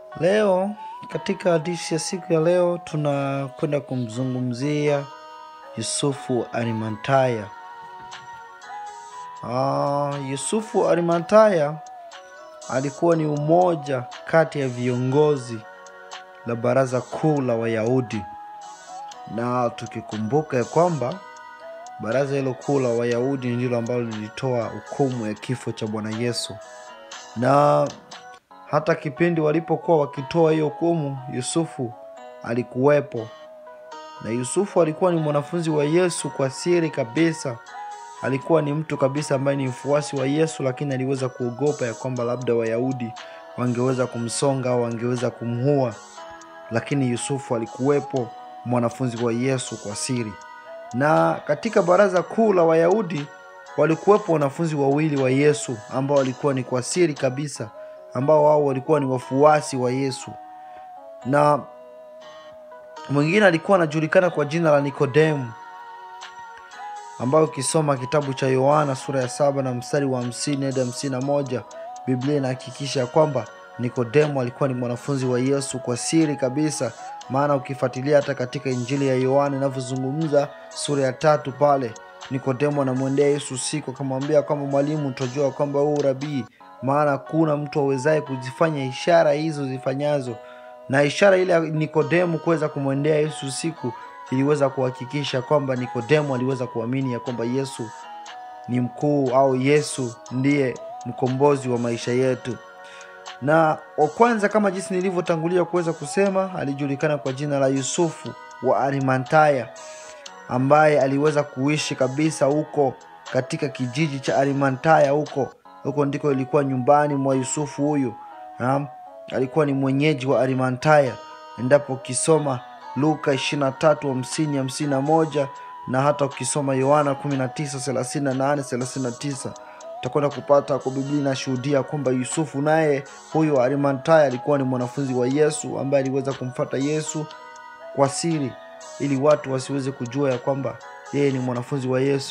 Leo katika hadithi ya siku ya leo tunakwenda kumzungumzia Yusufu Arimathaya. Yusufu Arimathaya alikuwa ni umoja kati ya viongozi la baraza kuu la Wayahudi, na tukikumbuka ya kwamba baraza hilo kuu la Wayahudi ndilo ambalo lilitoa hukumu ya kifo cha Bwana Yesu, na hata kipindi walipokuwa wakitoa hiyo hukumu, Yusufu alikuwepo. Na Yusufu alikuwa ni mwanafunzi wa Yesu kwa siri kabisa. Alikuwa ni mtu kabisa ambaye ni mfuasi wa Yesu, lakini aliweza kuogopa ya kwamba labda Wayahudi wangeweza kumsonga au wangeweza kumua. Lakini Yusufu alikuwepo, mwanafunzi wa Yesu kwa siri. Na katika baraza kuu la Wayahudi walikuwepo wanafunzi wawili wa Yesu ambao walikuwa ni kwa siri kabisa, ambao wao walikuwa ni wafuasi wa Yesu. Na mwingine alikuwa anajulikana kwa jina la Nikodemu, ambao ukisoma kitabu cha Yohana sura ya 7 na mstari wa 50 hadi 51, Biblia inahakikisha kwamba Nikodemu alikuwa ni mwanafunzi wa Yesu kwa siri kabisa. Maana ukifuatilia hata katika Injili ya Yohana inavyozungumza sura ya 3 pale, Nikodemu anamwendea Yesu usiku akamwambia kwamba mwalimu, tunajua kwamba wewe rabii, maana hakuna mtu awezaye kuzifanya ishara hizo zifanyazo. Na ishara ile ya Nikodemu kuweza kumwendea Yesu usiku iliweza kuhakikisha kwamba Nikodemu aliweza kuamini ya kwamba Yesu ni mkuu, au Yesu ndiye mkombozi wa maisha yetu. Na wa kwanza, kama jinsi nilivyotangulia kuweza kusema, alijulikana kwa jina la Yusufu wa Arimathaya, ambaye aliweza kuishi kabisa huko katika kijiji cha Arimathaya. Huko ndiko ilikuwa nyumbani mwa Yusufu huyu. Alikuwa ni mwenyeji wa Arimathaya. Endapo ukisoma Luka 23:50-51 na hata ukisoma Yohana 19:38-39 utakwenda kupata kwa Biblia inashuhudia kwamba Yusufu naye huyu wa Arimathaya alikuwa ni mwanafunzi wa Yesu, ambaye aliweza kumfuata Yesu kwa siri ili watu wasiweze kujua ya kwamba yeye ni mwanafunzi wa Yesu.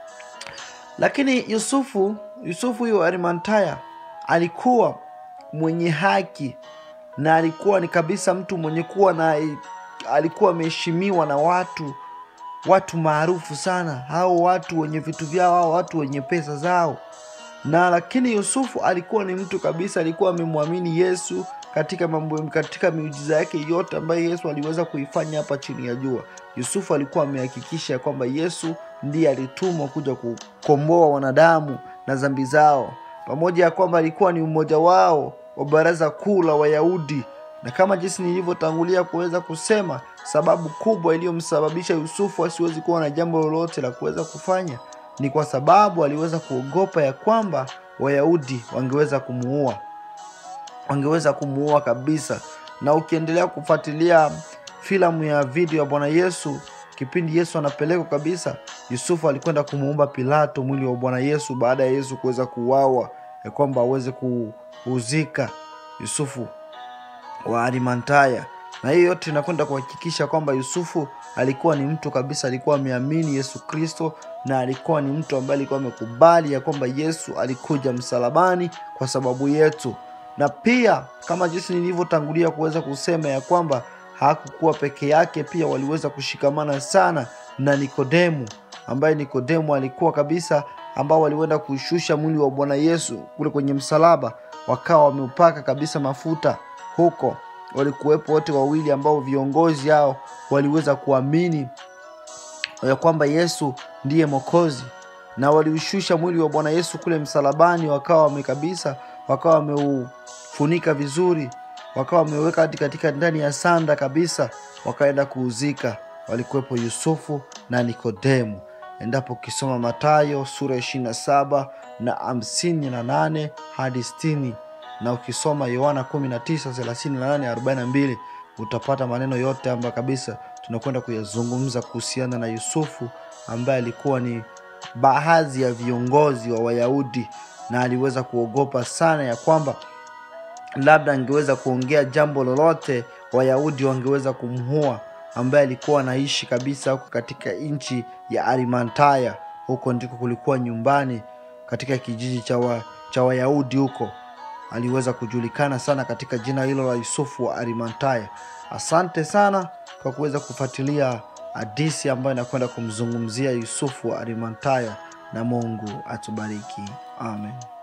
Lakini Yusufu huyu Arimathaya alikuwa mwenye haki, na alikuwa ni kabisa mtu mwenye kuwa na alikuwa ameheshimiwa na watu maarufu sana, hao watu wenye vitu vyao, hao watu wenye pesa zao. Na lakini Yusufu alikuwa ni mtu kabisa, alikuwa amemwamini Yesu katika miujiza yake yote ambayo Yesu aliweza kuifanya hapa chini ya jua. Yusufu alikuwa amehakikisha kwamba Yesu ndiye alitumwa kuja kukomboa wanadamu na dhambi zao, pamoja ya kwamba alikuwa ni mmoja wao wa baraza kuu la Wayahudi. Na kama jinsi nilivyotangulia kuweza kusema, sababu kubwa iliyomsababisha Yusufu asiwezi kuwa na jambo lolote la kuweza kufanya ni kwa sababu aliweza kuogopa ya kwamba Wayahudi wangeweza kumuua kabisa. Na ukiendelea kufuatilia filamu ya video ya Bwana Yesu, kipindi Yesu anapelekwa kabisa, Yusufu alikwenda kumuomba Pilato mwili wa Bwana Yesu baada ya Yesu kuweza kuuawa, ya kwamba aweze kuuzika Yusufu wa Arimathaya. Na hiyo yote inakwenda kuhakikisha kwamba Yusufu alikuwa ni mtu kabisa, alikuwa ameamini Yesu Kristo, na alikuwa ni mtu ambaye alikuwa amekubali ya kwamba Yesu alikuja msalabani kwa sababu yetu. Na pia kama jinsi nilivyotangulia kuweza kusema ya kwamba hakukuwa peke yake, pia waliweza kushikamana sana na Nikodemu, ambaye Nikodemu alikuwa kabisa ambao waliwenda kushusha mwili wa Bwana Yesu kule kwenye msalaba, wakawa wameupaka kabisa mafuta. Huko walikuwepo wote wawili ambao viongozi hao waliweza kuamini ya kwamba Yesu ndiye Mwokozi, na waliushusha mwili wa Bwana Yesu kule msalabani, wakawa wameufunika vizuri, wakawa wameweka hadi katika ndani ya sanda kabisa, wakaenda kuuzika. Walikuwepo Yusufu na Nikodemu. Endapo ukisoma Mathayo sura 27 na 58 hadi 60, na ukisoma Yohana 19:38-42 utapata maneno yote ambayo kabisa tunakwenda kuyazungumza kuhusiana na Yusufu, ambaye alikuwa ni baadhi ya viongozi wa Wayahudi, na aliweza kuogopa sana ya kwamba labda angeweza kuongea jambo lolote Wayahudi wangeweza kumhua, ambaye alikuwa anaishi kabisa huko katika nchi ya Arimathaya. Huko ndiko kulikuwa nyumbani katika kijiji cha Wayahudi huko. aliweza kujulikana sana katika jina hilo la Yusufu wa Arimathaya. Asante sana kwa kuweza kufuatilia hadithi ambayo inakwenda kumzungumzia Yusufu wa Arimathaya, na Mungu atubariki. Amen.